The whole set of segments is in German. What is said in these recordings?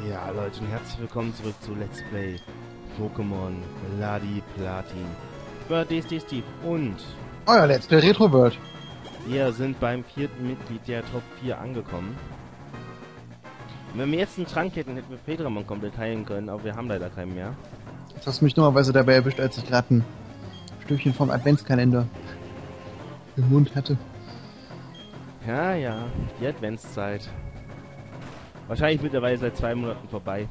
Ja, Leute, und herzlich willkommen zurück zu Let's Play Pokémon Ladi Platin. Ich war DSD Steve und Euer Let's Play Retro World. wir sind beim vierten Mitglied der Top 4 angekommen. Und wenn wir jetzt einen Trank hätten, hätten wir Pedramon komplett heilen können, aber wir haben leider keinen mehr. Jetzt hast du mich dummerweise dabei erwischt, als ich gerade ein Stückchen vom Adventskalender im Mund hatte. Ja, ja, die Adventszeit. Wahrscheinlich mittlerweile seit 2 Monaten vorbei.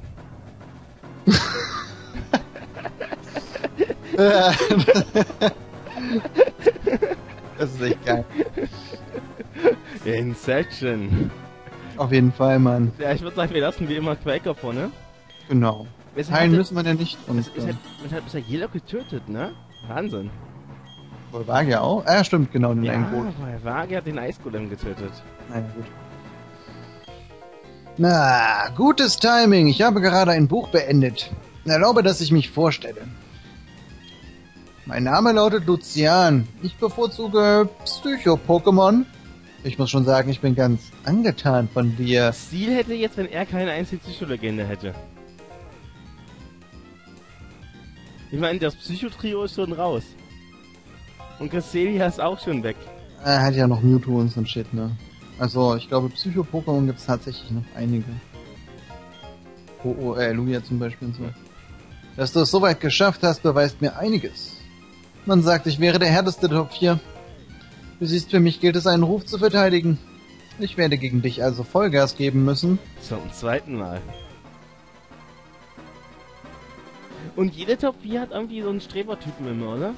Das ist echt geil. Inception. Auf jeden Fall, Mann. Ja, ich würde sagen, wir lassen wie immer Quaker vorne. Genau. Heilen müssen wir ja nicht. Und Es hat bisher jeder getötet, ne? Wahnsinn. Volvagia auch? Ah, ja, stimmt, genau, den einen Boot. Volvagia hat den Eisgolem getötet. Naja, gut. Na, gutes Timing. Ich habe gerade ein Buch beendet. Erlaube, dass ich mich vorstelle. Mein Name lautet Lucian. Ich bevorzuge Psycho-Pokémon. Ich muss schon sagen, ich bin ganz angetan von dir. Steel hätte jetzt, wenn er keine einzige Psycholegende hätte. Ich meine, das Psychotrio ist schon raus. Und Cresselia ist auch schon weg. Er hat ja noch Mewtwo und so ein Shit, ne? Also, ich glaube, Psycho-Pokémon gibt es tatsächlich noch einige. Lugia zum Beispiel und so. Dass du es so weit geschafft hast, beweist mir einiges. Man sagt, ich wäre der härteste Top 4. Du siehst, für mich gilt es, einen Ruf zu verteidigen. Ich werde gegen dich also Vollgas geben müssen. Zum zweiten Mal. Und jede Top 4 hat irgendwie so einen Strebertypen immer, oder?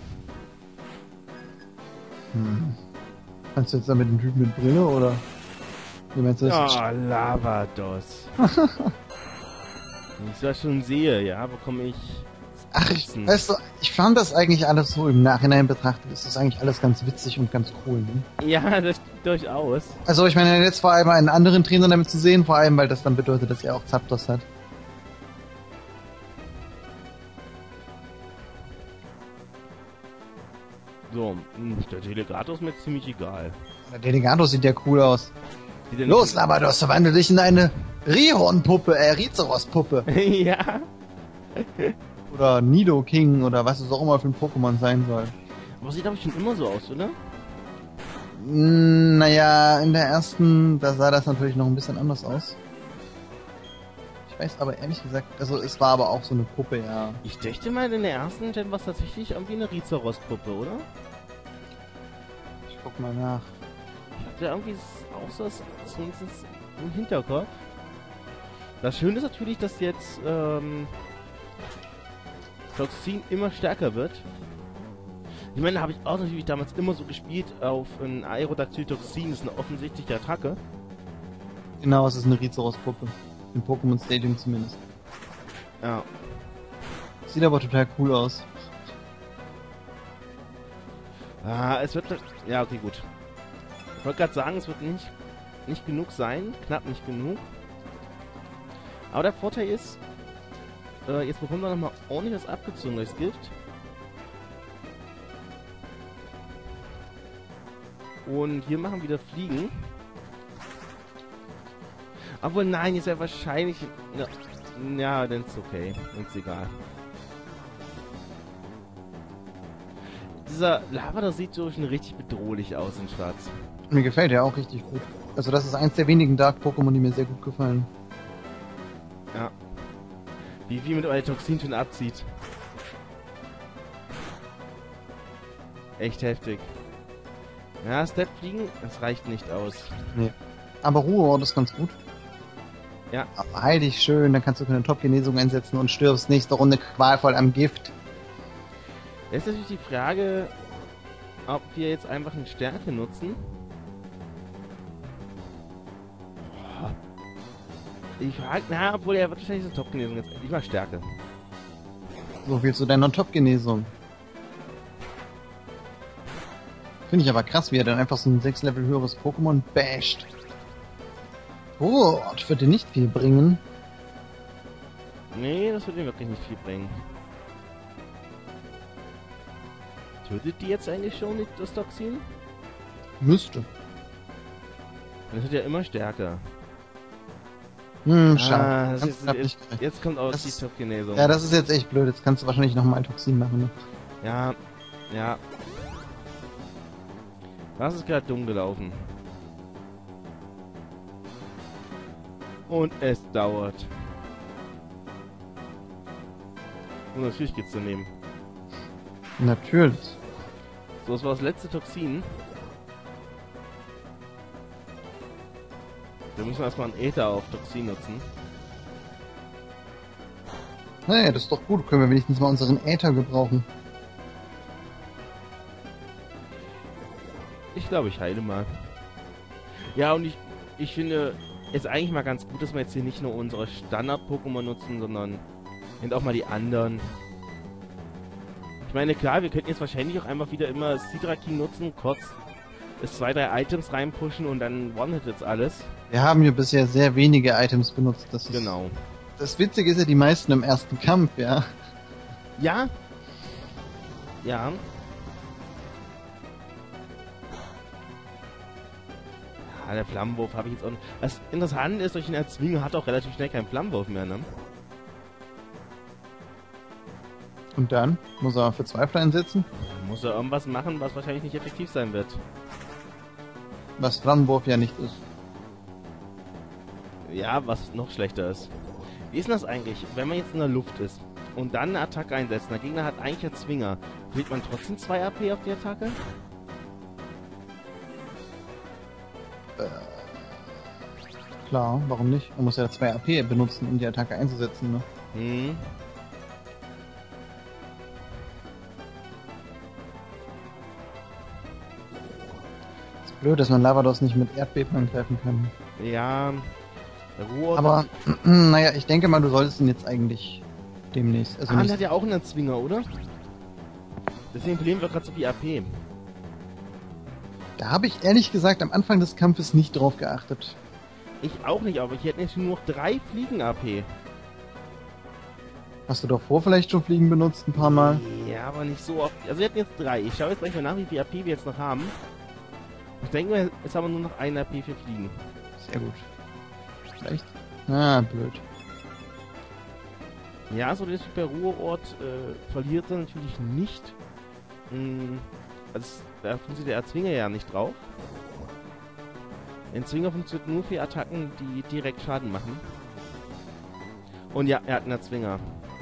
Kannst du jetzt damit einen Typen mit Brille, oder? Wie meinst du das? Oh, Lavados. Wenn ich das schon sehe, ja, bekomme ich... Ach, weißt du, ich fand das eigentlich alles so im Nachhinein betrachtet. Ist das eigentlich alles ganz witzig und ganz cool, ne? Ja, das durchaus. Also ich meine, jetzt vor allem einen anderen Trainer damit zu sehen, vor allem, weil das dann bedeutet, dass er auch Zapdos hat. So, der Delegator ist mir ziemlich egal. Der Delegato sieht ja cool aus. Sieht er Los, Labrados, verwandle dich in eine Rihorn-Puppe, Rizeros-Puppe. Ja. Oder Nidoking oder was es auch immer für ein Pokémon sein soll. Aber sieht aber schon immer so aus, oder? Naja, in der ersten, da sah das natürlich noch ein bisschen anders aus. Ich weiß aber ehrlich gesagt, also es war aber auch so eine Puppe, ja. Ich dächte mal, in der ersten Gen war es tatsächlich irgendwie eine Rizeros-Puppe, oder? Ich guck mal nach. Ich hatte irgendwie auch so im Hinterkopf. Das Schöne ist natürlich, dass jetzt Toxin immer stärker wird. Ich meine, habe ich auch natürlich damals immer so gespielt auf ein Aerodactyl Toxin, ist eine offensichtliche Attacke. Genau, es ist eine Rizeros-Puppe. Im Pokémon Stadium zumindest. Ja. Sieht aber total cool aus. Ah, es wird... Ja, okay, gut. Ich wollte gerade sagen, es wird nicht genug sein. Knapp nicht genug. Aber der Vorteil ist, jetzt bekommt er nochmal ordentlich was abgezogen durchs Gift. Und hier machen wieder Fliegen. Obwohl, nein, ist ja wahrscheinlich... Ja, dann ist okay. Dann ist egal. Dieser Lavados sieht so schon richtig bedrohlich aus in Schwarz. Mir gefällt er auch richtig gut. Also das ist eins der wenigen Dark-Pokémon, die mir sehr gut gefallen. Ja. Wie viel mit euer Toxin schon abzieht. Echt heftig. Ja, Step-Fliegen, das reicht nicht aus. Nee. Aber Ruheort ist ganz gut. Ja. Aber heil dich schön, dann kannst du eine Top-Genesung einsetzen und stirbst nächste Runde qualvoll am Gift. Jetzt ist natürlich die Frage, ob wir jetzt einfach eine Stärke nutzen. Ich frage, na, obwohl er wird wahrscheinlich eine Top-Genesung jetzt. Ich mach Stärke. So viel zu deiner Top-Genesung. Finde ich aber krass, wie er dann einfach so ein 6 Level höheres Pokémon basht. Oh, das würde nicht viel bringen. Nee, das wird mir wirklich nicht viel bringen. Tötet die jetzt eigentlich schon das Toxin? Müsste. Das wird ja immer stärker. Schade. Das ist, jetzt kommt auch die Top-Genesung. Ja, das ist jetzt echt blöd. Jetzt kannst du wahrscheinlich nochmal ein Toxin machen, ne? Ja. Das ist gerade dumm gelaufen. Und es dauert. Und natürlich geht's daneben. Natürlich. So, das war das letzte Toxin. Wir müssen erstmal einen Äther auf Toxin nutzen. Naja, das ist doch gut. Können wir wenigstens mal unseren Äther gebrauchen. Ich glaube, ich heile mal. Ja, und ich finde es eigentlich mal ganz gut, dass wir jetzt hier nicht nur unsere Standard-Pokémon nutzen, sondern auch mal die anderen. Ich meine, klar, wir könnten jetzt wahrscheinlich auch einfach wieder immer Sidraking nutzen, kurz 2-3 Items reinpushen und dann one-hit jetzt alles. Wir haben hier bisher sehr wenige Items benutzt. Das ist Genau. Das Witzige ist ja, die meisten im ersten Kampf, ja. Ja. Ja. Ja, der Flammenwurf habe ich jetzt auch nicht. Das Interessante ist, durch den Erzwinger hat auch relativ schnell keinen Flammenwurf mehr, ne? Und dann muss er Verzweifler einsetzen. Dann muss er irgendwas machen, was wahrscheinlich nicht effektiv sein wird. Was Flammenwurf ja nicht ist. Ja, was noch schlechter ist. Wie ist denn das eigentlich, wenn man jetzt in der Luft ist und dann eine Attacke einsetzt, der Gegner hat eigentlich einen Zwinger, kriegt man trotzdem 2 AP auf die Attacke? Klar, warum nicht? Man muss ja 2 AP benutzen, um die Attacke einzusetzen, ne? Hm. Ist blöd, dass man Lavados nicht mit Erdbeben angreifen kann. Ja, der Ruhr... Aber, naja, ich denke mal, du solltest ihn jetzt eigentlich demnächst... Also der hat ja auch einen Zwinger, oder? Deswegen verlieren wir gerade so viel AP. Da habe ich ehrlich gesagt am Anfang des Kampfes nicht drauf geachtet. Ich auch nicht, aber ich hätte jetzt nur noch 3 Fliegen-AP. Hast du davor vielleicht schon Fliegen benutzt, ein paar Mal? Ja, aber nicht so oft. Also wir hätten jetzt 3. Ich schaue jetzt gleich mal nach, wie viel AP wir jetzt noch haben. Ich denke, jetzt haben wir nur noch 1 AP für Fliegen. Sehr gut. Vielleicht? Ah, blöd. Ja, so der Super Ruheort verliert er natürlich nicht. Also da funktioniert der Erzwinger ja nicht drauf. Ein Zwinger funktioniert nur für Attacken, die direkt Schaden machen. Und ja, er hat einen Erzwinger.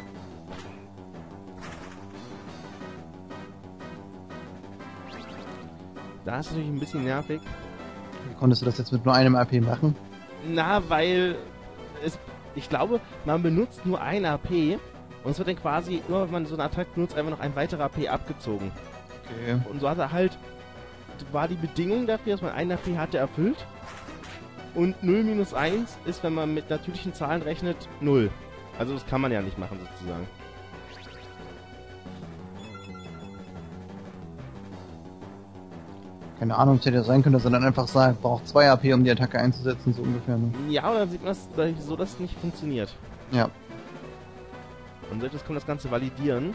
Da ist natürlich ein bisschen nervig. Wie konntest du das jetzt mit nur einem AP machen? Na, weil ich glaube, man benutzt nur ein AP und es wird dann quasi, immer wenn man so eine Attacke benutzt, einfach noch ein weiterer AP abgezogen. Okay. Und so hat er halt, war die Bedingung dafür, dass man ein AP hatte, erfüllt. Und 0 minus 1 ist, wenn man mit natürlichen Zahlen rechnet, 0. Also das kann man ja nicht machen, sozusagen. Keine Ahnung, es hätte ja sein können, dass er dann einfach sagt, braucht 2 AP, um die Attacke einzusetzen, so ungefähr. Ne? Ja, aber dann sieht man das so, dass es nicht funktioniert. Ja. Und jetzt kann das Ganze validieren.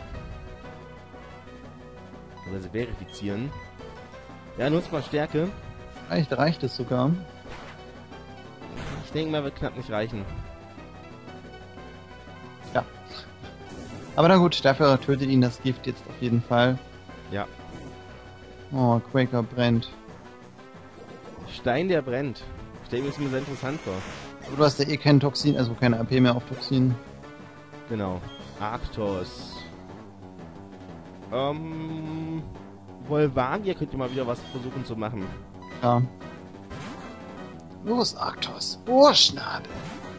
Oder sie verifizieren. Ja, nutzt mal Stärke. Vielleicht reicht es sogar. Ich denke mal, wird knapp nicht reichen. Ja. Aber na gut, dafür tötet ihn das Gift jetzt auf jeden Fall. Ja. Oh, Quaker brennt. Stein, der brennt. Stell mir das mir sehr interessant vor. Aber du hast ja eh kein Toxin, also keine AP mehr auf Toxin. Genau. Arctos. Volvagia könnt ihr mal wieder was versuchen zu machen. Ja. Los, Arctos. Oh, Schnabel.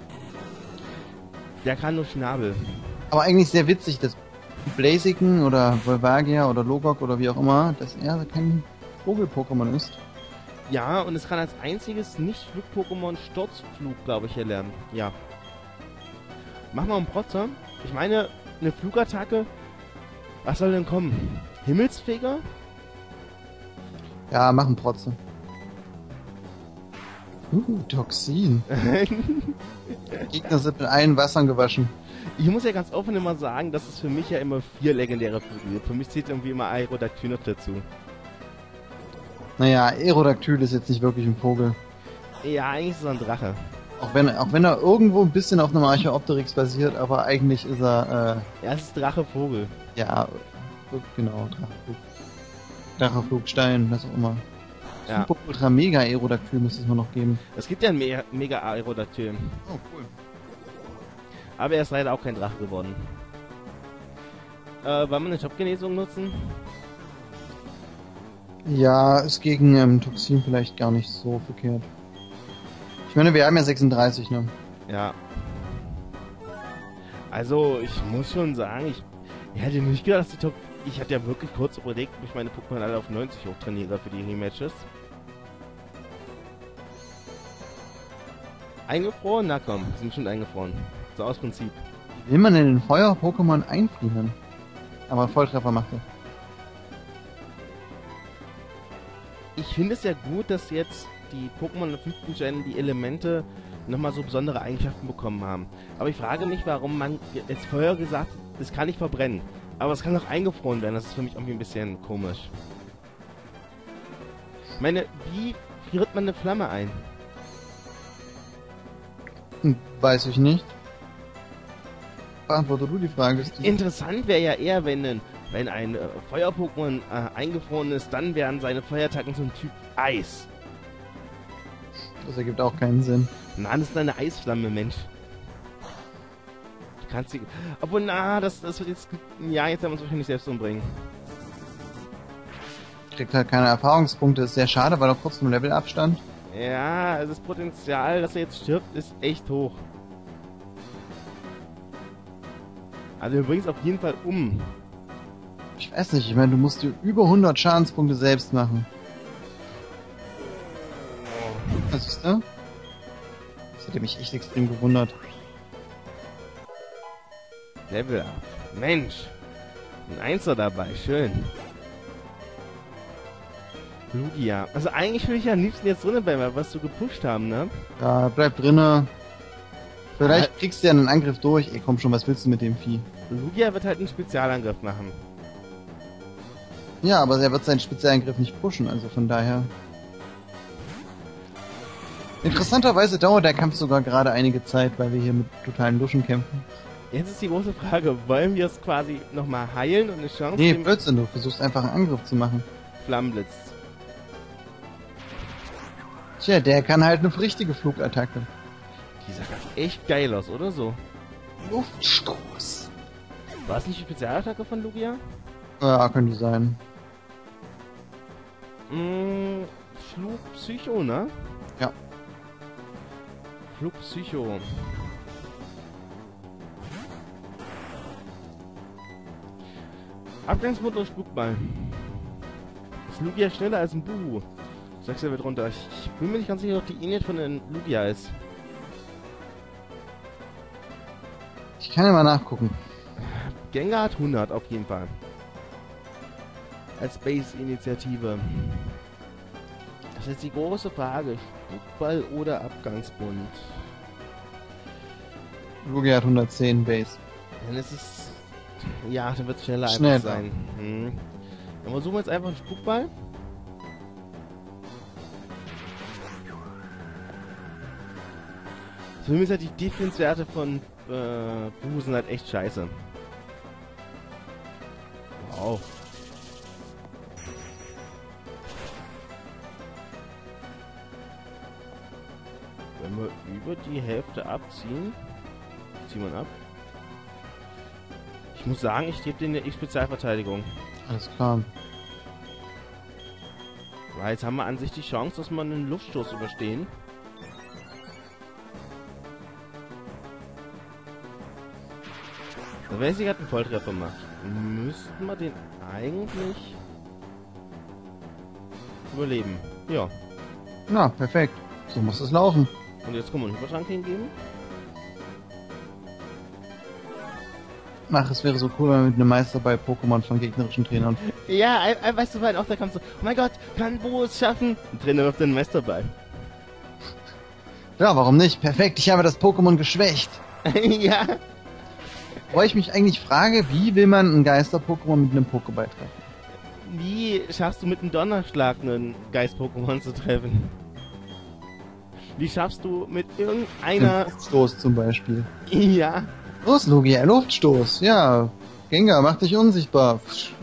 Der kann nur Schnabel. Aber eigentlich sehr witzig, dass Blaziken oder Volvagia oder Logok oder wie auch immer, dass er kein Vogel-Pokémon ist. Ja, und es kann als einziges Nicht-Flug-Pokémon Sturzflug, glaube ich, erlernen. Ja. Mach mal einen Protzer. Ich meine, eine Flugattacke. Was soll denn kommen? Himmelsfeger? Ja, mach einen Protze. Toxin. Gegner sind mit allen Wassern gewaschen. Ich muss ja ganz offen immer sagen, dass es für mich ja immer 4 legendäre Vögel gibt. Für mich zählt irgendwie immer Aerodactyl noch dazu. Naja, Aerodactyl ist jetzt nicht wirklich ein Vogel. Ja, eigentlich ist es ein Drache. Auch wenn er irgendwo ein bisschen auf einem Archaeopteryx basiert, aber eigentlich ist er, Ja, es ist Drachevogel. ja, genau, Dracheflugstein, was auch immer. Ja. Super Ultra Mega Aerodactyl müsste es mal noch geben. Es gibt ja ein mega Aerodactyl. Oh, cool. Aber er ist leider auch kein Drache geworden. Wollen wir eine Top-Genesung nutzen? Ja, ist gegen Toxin vielleicht gar nicht so verkehrt. Ich meine, wir haben ja 36, ne? Ja. Also, ich muss schon sagen, ich hätte nicht gedacht, dass die Top... Ich hatte ja wirklich kurz überlegt, ob ich meine Pokémon alle auf 90 hochtrainiere für die Rematches. Eingefroren? Na komm, sind schon eingefroren. So aus Prinzip. Wie will man denn den Feuer-Pokémon einfrieren? Aber Volltreffer macht er. Ich finde es ja gut, dass jetzt die Pokémon der 5. Gen die Elemente nochmal so besondere Eigenschaften bekommen haben. Aber ich frage mich, warum man jetzt Feuer gesagt hat, es kann nicht verbrennen. Aber es kann auch eingefroren werden. Das ist für mich irgendwie ein bisschen komisch. Ich meine, wie friert man eine Flamme ein? Weiß ich nicht. Beantworte du die Frage. Interessant wäre ja eher, wenn ein Feuer-Pokémon eingefroren ist, dann wären seine Feuerattacken so ein Typ Eis. Das ergibt auch keinen Sinn. Nein, das ist eine Eisflamme, Mensch. Du kannst sie... Obwohl, das wird jetzt... Ja, jetzt werden wir uns wahrscheinlich selbst umbringen. Kriegt halt keine Erfahrungspunkte, ist sehr schade, weil er kurz vom Levelabstand. Ja, also das Potenzial, dass er jetzt stirbt, ist echt hoch. Also wir bringen es auf jeden Fall um. Ich weiß nicht, ich meine, du musst dir über 100 Schadenspunkte selbst machen. Was ist da? Das hätte mich echt extrem gewundert. Level up. Mensch. Ein Einser dabei, schön. Lugia. Also eigentlich will ich ja am liebsten jetzt drinnen bleiben, was du gepusht haben, ne? Ja, bleib drinne. Vielleicht kriegst du ja einen Angriff durch. Ey, komm schon, was willst du mit dem Vieh? Lugia wird halt einen Spezialangriff machen. Ja, aber er wird seinen Spezialangriff nicht pushen, also von daher... Interessanterweise dauert der Kampf sogar gerade einige Zeit, weil wir hier mit totalen Luschen kämpfen. Jetzt ist die große Frage, wollen wir es quasi nochmal heilen und eine Chance Nee, geben? Blödsinn, du versuchst einfach einen Angriff zu machen. Flammenblitz. Tja, der kann halt eine richtige Flugattacke. Die sah echt geil aus, oder so? Luftstoß. War es nicht die Spezialattacke von Lugia? Ja, könnte sein. Flugpsycho, ne? Ja. Flugpsycho. Abgangsmotor Spukball. Ist Lugia schneller als ein Buhu? 6 wird runter. Ich bin mir nicht ganz sicher, ob die Init von den Lugia ist. Ich kann ja mal nachgucken. Gengar hat 100 auf jeden Fall. Als Base-Initiative. Das ist jetzt die große Frage. Spukball oder Abgangsbund? Lugia hat 110 Base. Dann ist es... Ja, dann wird es schneller Schneller. einfach sein. Dann versuchen wir jetzt einfach einen Spukball. Für mich ist halt die Defense-Werte von Buhu sind halt echt scheiße. Wow. Wenn wir über die Hälfte abziehen, ziehen wir ab. Ich muss sagen, ich gebe denen eine Spezialverteidigung. Alles klar. Weil jetzt haben wir an sich die Chance, dass wir einen Luftstoß überstehen. Wenn sie gerade einen Volltreffer macht, müssten wir den eigentlich überleben. Ja. Na, perfekt. So muss es laufen. Und jetzt können wir einen Hypertrank hingeben. Ach, es wäre so cool, wenn wir mit einem Meister bei Pokémon von gegnerischen Trainern. Ja, weißt du, weil auch da kannst du, oh mein Gott, kann Bo es schaffen? Ein Trainer wirft den Meister bei. Ja, warum nicht? Perfekt, ich habe das Pokémon geschwächt. Ja. Wo ich mich eigentlich frage, wie will man einen Geister-Pokémon mit einem Pokéball treffen? Wie schaffst du mit einem Donnerschlag einen Geist-Pokémon zu treffen? Wie schaffst du mit Den irgendeiner... Luftstoß zum Beispiel. Ja. Los, Lugia, Luftstoß. Ja. Gengar, mach dich unsichtbar.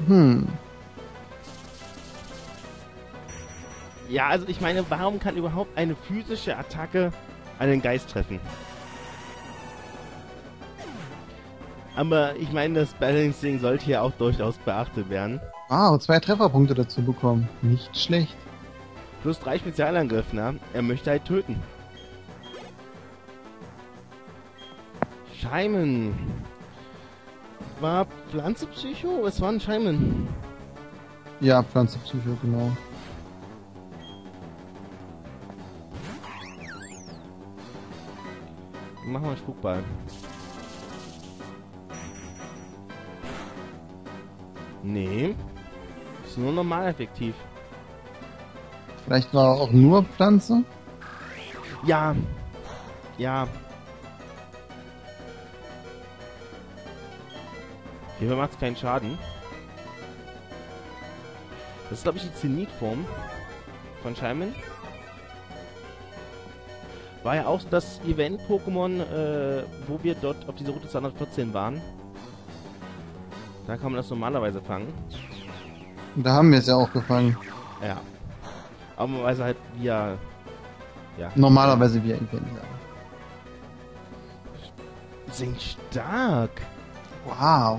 Ja, also ich meine, warum kann überhaupt eine physische Attacke einen Geist treffen? Aber ich meine, das Balancing sollte ja auch durchaus beachtet werden. Wow, 2 Trefferpunkte dazu bekommen. Nicht schlecht. Plus 3 Spezialangriff, ne? Er möchte halt töten. Scheimen. War Pflanze Psycho? Es war ein Scheimen. Ja, Pflanzenpsycho, genau. Machen wir einen Spuckball. Nee. Ist nur normal effektiv. Vielleicht war er auch nur Pflanze? Ja. Ja. Hierbei macht es keinen Schaden. Das ist, glaube ich, die Zenit-Form von Scheimen. War ja auch das Event-Pokémon, wo wir dort auf dieser Route 214 waren. Da kann man das normalerweise fangen. Und da haben wir es ja auch gefangen. Ja. Aber man weiß halt via... Ja. Normalerweise via Event, ja. Sind stark. Wow.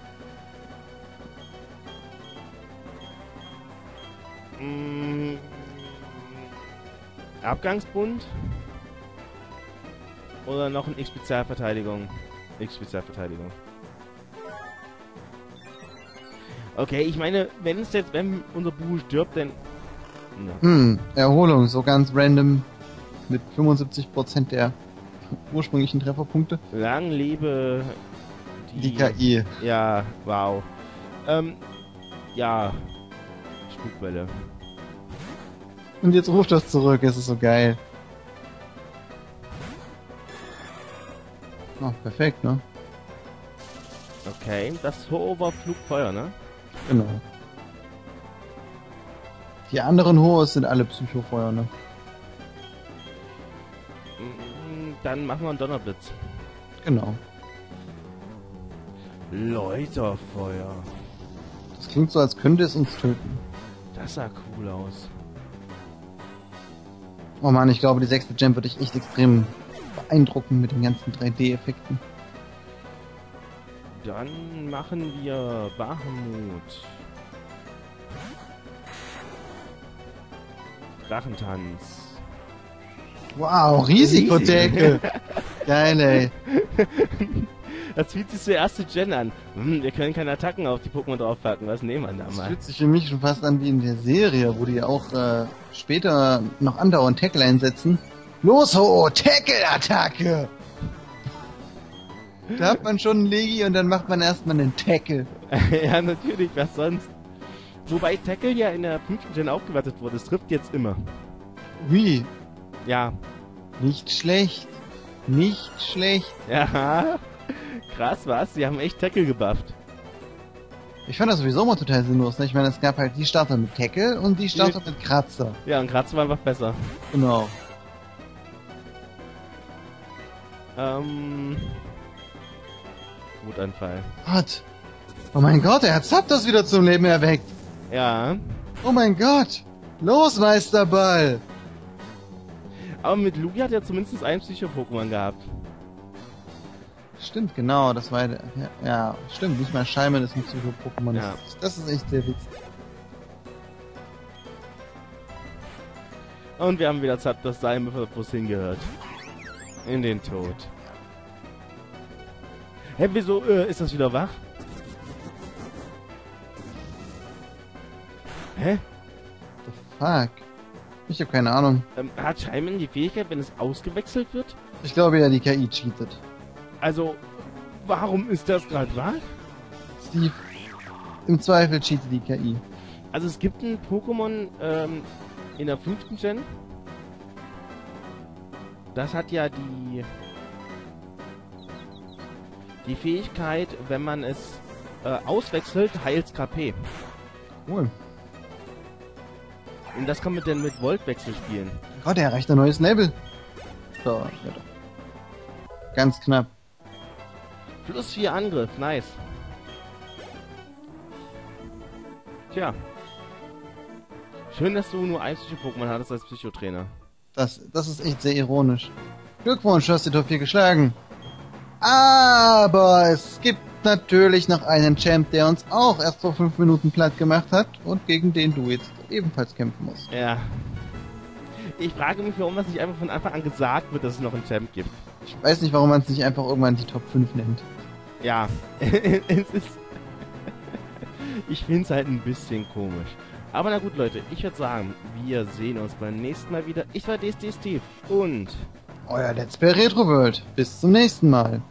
Abgangsbund? Oder noch ein X-Spezialverteidigung? X-Spezialverteidigung. Okay, ich meine, wenn unser Buch stirbt, dann... Ja. Erholung, so ganz random mit 75% der ursprünglichen Trefferpunkte. Lang lebe Die KI. Ja, wow. Ja. Spukwelle. Und jetzt ruft das zurück, es ist so geil. Oh, perfekt, ne? Okay, das Ho war Flugfeuer, ne? Genau. Die anderen Hohes sind alle Psychofeuer, ne? Dann machen wir einen Donnerblitz. Genau. Läuterfeuer. Das klingt so, als könnte es uns töten. Das sah cool aus. Oh man, ich glaube, die 6. Gem würde ich echt extrem beeindrucken mit den ganzen 3D-Effekten. Dann machen wir Bahamut. Drachentanz. Wow, Risikotackle! Geil, ey. Das fühlt sich so erste Gen an. Wir können keine Attacken auf die Pokémon draufpacken. Was nehmen wir da Das mal? fühlt sich für mich schon fast an wie in der Serie, wo die auch später noch andauernd Tackle einsetzen. Los, Ho! Tackle-Attacke! Da hat man schon einen Legi und dann macht man erstmal einen Tackle. Ja, natürlich, was sonst? Wobei Tackle ja in der 5. Gen aufgewertet wurde. Es trifft jetzt immer. Wie? Ja. Nicht schlecht. Nicht schlecht. Ja. Krass, was? Sie haben echt Tackle gebufft. Ich fand das sowieso immer total sinnlos. Ne? Ich meine, es gab halt die Starter mit Tackle und die Starter mit Kratzer. Ja, und Kratzer war einfach besser. Genau. Wutanfall. Gott. Oh mein Gott, er hat Zapdos wieder zum Leben erweckt. Ja. Oh mein Gott. Los, Meisterball. Aber mit Lugia hat er zumindest ein Psycho-Pokémon gehabt. Stimmt, genau, das war ja, stimmt, nicht mal Scheimen ist ein Psycho-Pokémon. Ja. Das ist echt sehr witzig. Und wir haben wieder Zapdos sein, wo es hingehört. In den Tod. Hä, wieso ist das wieder wach? Hä? The fuck? Ich habe keine Ahnung. Hat Scheimen die Fähigkeit, wenn es ausgewechselt wird? Ich glaube ja, die KI cheatet. Also, warum ist das gerade wahr? Steve, im Zweifel cheatet die KI. Also es gibt ein Pokémon in der 5. Gen. Das hat ja die Fähigkeit, wenn man es auswechselt, heilt KP. Cool. Und das kann man dann mit Voltwechsel spielen. Gott, er erreicht ein neues Level. Da, ja doch. Ganz knapp. Plus 4 Angriff, nice. Tja. Schön, dass du nur ein Psycho-Pokémon hattest als Psychotrainer. Das ist echt sehr ironisch. Glückwunsch, du hast die Top 4 geschlagen. Aber es gibt natürlich noch einen Champ, der uns auch erst vor 5 Minuten platt gemacht hat und gegen den du jetzt ebenfalls kämpfen musst. Ja. Ich frage mich, warum das nicht einfach von Anfang an gesagt wird, dass es noch einen Champ gibt. Ich weiß nicht, warum man es nicht einfach irgendwann die Top 5 nennt. Ja. Es ist... Ich finde es halt ein bisschen komisch. Aber na gut, Leute, ich würde sagen, wir sehen uns beim nächsten Mal wieder. Ich war DSD Steve und... Euer Let's Play Retro World. Bis zum nächsten Mal.